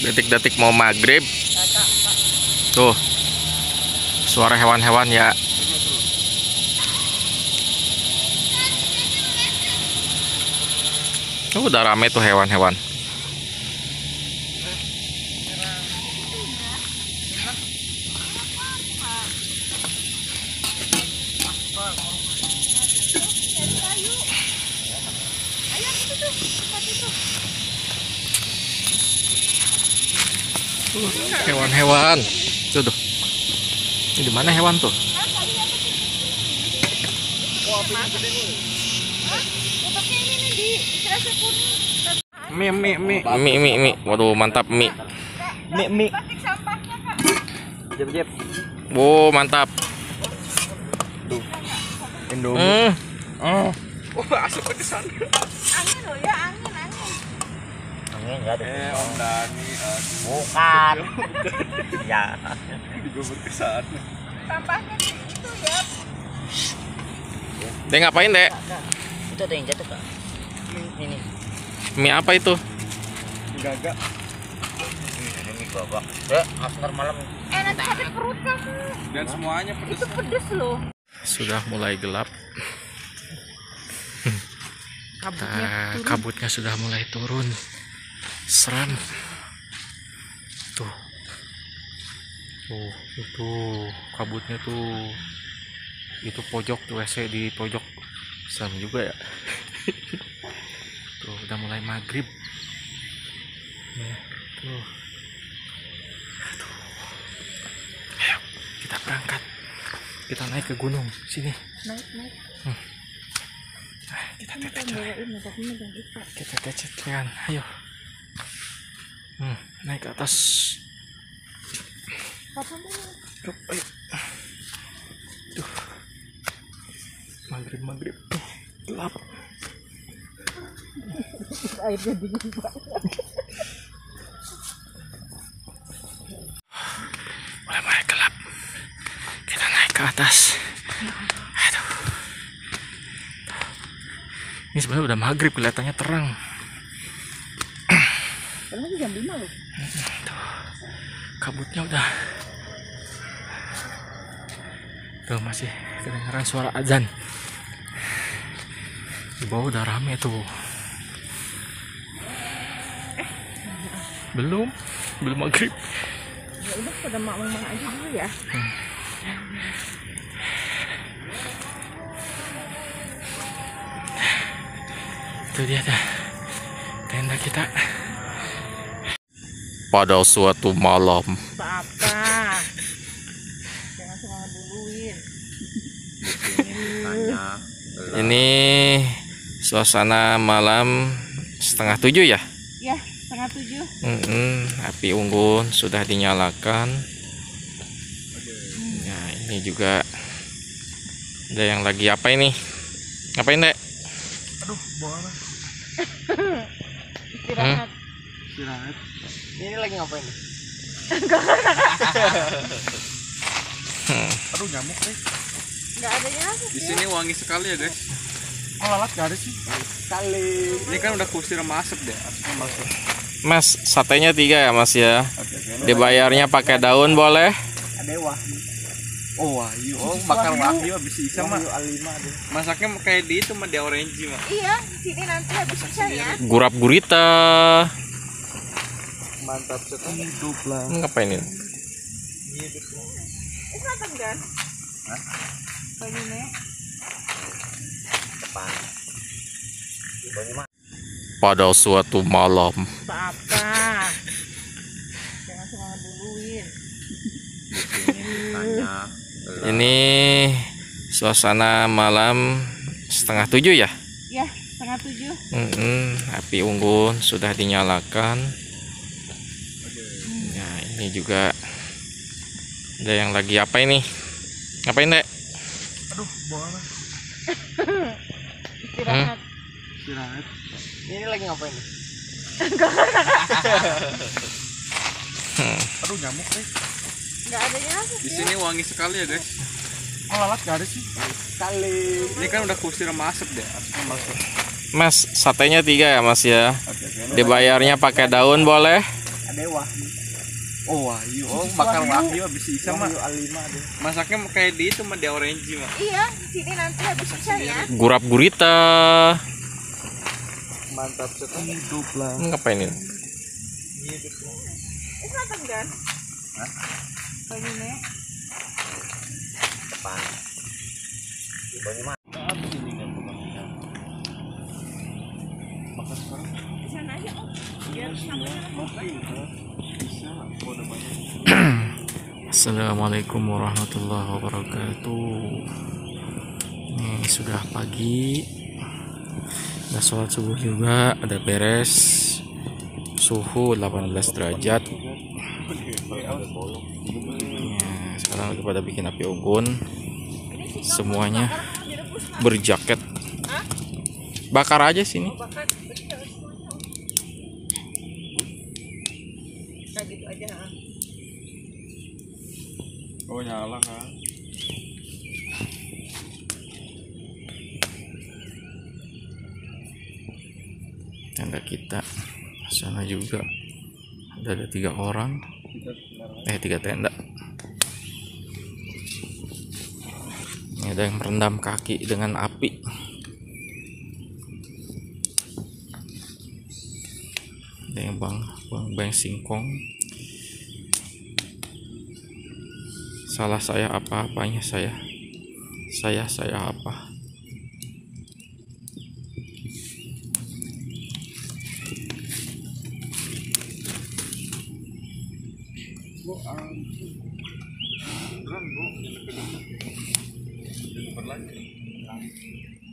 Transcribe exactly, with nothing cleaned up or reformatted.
Detik-detik mau maghrib. Tuh suara hewan-hewan ya. Oh, udah rame tuh hewan-hewan. Hewan-hewan. Tuh tuh. Ini di mana hewan tuh? Mie, mie, mie, mie, mie, mie. Waduh, mantap mie. Mie, mie. Jep, jep. Wow, mantap. Tuh. Indomie. Hmm. Oh. Wah, asap ke sana. Angin loh ya, angin, angin. Angin enggak ada. Eh, Om Dani. Bukan. Ya. Digubur ke sana. Sampahnya di itu ya. Dek ngapain, Dek? Itu ada yang jatuh, Kak. Ini. Mie apa itu? Gagak. Ini mie gagak. Dek, asar malam. Eh, nanti sakit perut kamu. Dan semuanya pedes. Itu pedes loh. Sudah mulai gelap. Kabutnya Nah, turun. kabutnya sudah mulai turun. Seram. Tuh. Tuh, itu kabutnya tuh. Itu pojok tuh W C di pojok. Seram juga ya. Tuh, udah mulai maghrib. Ya, tuh. Aduh. Ayo, kita berangkat. Kita naik ke gunung sini. Naik, naik. Hmm. Nah, kita teteh kita teteh ayo. Hmm, naik ke atas. Papa mau. Yuk, ayo. Tuh. Maghrib maghrib tuh gelap. Airnya dingin banget. Mulai mulai gelap. Kita naik ke atas. Aduh. Ini sebenarnya udah maghrib, kelihatannya terang. Karena jam lima loh. Tuh. Kabutnya udah. Tuh masih kedengaran suara azan. Di bawah udah rame tuh. Belum, belum maghrib. Ya udah pada mak-mak aja dulu ya. Hmm. Itu dia dah tenda kita. Pada suatu malam. Apa? Jangan semangat duluin. Tanya. Ini suasana malam setengah tujuh ya. Ya, setengah tujuh. Mm-mm, api unggun sudah dinyalakan. Nah, ini juga ada yang lagi apa ini? Ngapain, Dek? Aduh, bola. Istirahat. Istirahat. Ini lagi ngapain nih? Aduh, nyamuk deh. Enggak ada nyamuk. Di sini wangi sekali ya, guys. Oh, lalat gak ada sih? Kali. Ini kan udah kusir sama asap deh. Asap masuk. Mas, satenya tiga ya, Mas ya. Oke, oke. Dibayarnya pakai daun boleh? Ada wahyu. Oh, wahyu. Oh, bakal wahyu habis isa mah. Wahyu alima deh. Masaknya kayak di itu mah di orange mah. Iya, di sini nanti habis sisa ya. Gurap gurita. Mantap sekali. Hidup lah. Ngapain ini? Hidup lah. Itu apa kan? Hah? Banyunya. Depan. Bagaimana? Pada suatu malam. Apa? Jangan semangat duluin. Tanya. Ini suasana malam setengah tujuh ya. Ya, setengah tujuh. Mm-mm, api unggun sudah dinyalakan. Nah, ini juga ada yang lagi apa ini? Ngapain, Dek? Aduh, bola. Istirahat. Istirahat. Ini lagi ngapain nih? Aduh, nyamuk deh. Enggak ada nyamuk. Di sini wangi sekali ya, guys. Oh, lalat gak ada sih? Kali. Ini kan udah kusir sama asap deh. Asap masuk. Mas, satenya tiga ya, Mas ya. Oke, oke. Dibayarnya pakai daun boleh? Ada Ada Wahyu. Oh Wahyu, oh bakar Wahyu habis isa mah. Wahyu Alima deh. Masaknya kayak di itu mah di orange mah. Iya, di sini nanti habis sisa ya. Gurap gurita. Mantap sekali. Hidup lah. Ngapain ini? Eh, matang kan? Hah? Pagi ini. Depan. Banyak mah. Habis ini kan teman-teman. Makan sekarang. Di sana aja, Om. Biar sambalnya lembut. Bisa, kok udah banyak. Assalamualaikum warahmatullahi wabarakatuh. Ini sudah pagi. Udah sholat subuh juga, ada beres. Suhu delapan belas derajat. Ya, sekarang lagi pada bikin api unggun. Semuanya berjaket. Bakar aja sini. Bakar. Nah, gitu aja. Ha. Oh nyala kan. Tenda kita sana juga ada, ada tiga orang, eh tiga tenda. Ini ada yang merendam kaki dengan api. Ada yang bang bang bang singkong. Salah saya apa-apanya saya saya saya apa. Bu, kan bu. Berlanjut.